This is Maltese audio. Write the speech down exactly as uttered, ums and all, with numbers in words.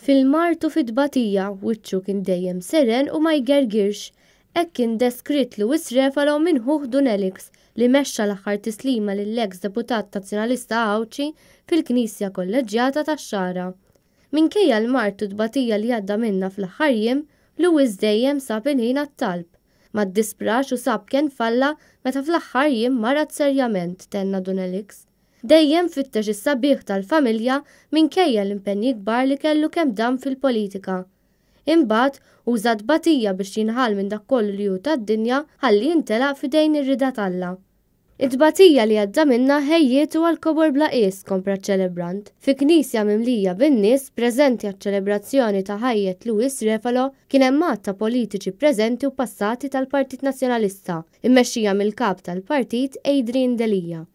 Fil-martu fit-tbatija wiċċu kien dejjem seren u ma jgergirx. Hekk kien deskritt Luis Refalo minn Hugh Donnelly li mexxa l-aħħar tislima lill-eks deputat nazzjonalista Għawċi fil-Knisja Kolleġjata tax-Xara. Minkejja l-martu tbatija li għadda minnha fl-aħħar jiem, Luis dejjem sab il-ħin għat-talb. Ma ddisprax u sab kien falla meta fl-aħħar jiem marat serjament tenna Donnelly. Dejjem fittex is-sabiħ tal-familja minkejja l-impenni kbar li kellu kemm dam fil-politika. Imbagħad uża tbatija biex jinħal minn dak kollu li hu tad-dinja ħalli jintelaq f'idejn ir-rida t'Alla. It-tbatija li għadda minnha ħejjietu għal kobor bla qies kompra ċelebrant. Fi knisja mimlija bin-nies preżenti għaċ-ċelebrazzjoni ta' ħajjet Luis Refalo kien hemm ta' politiċi preżenti u passati tal-Partit Nazzjonalista, immexxija mill-kap tal-partit Adrian Delija.